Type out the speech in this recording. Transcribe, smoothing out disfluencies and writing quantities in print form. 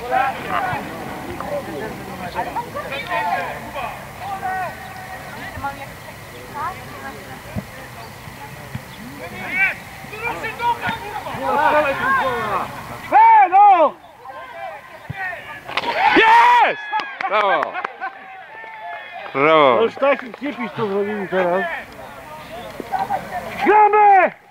No! Jest! Brawo! Brawo! Już taki kipisz to zrobili teraz. Gramy!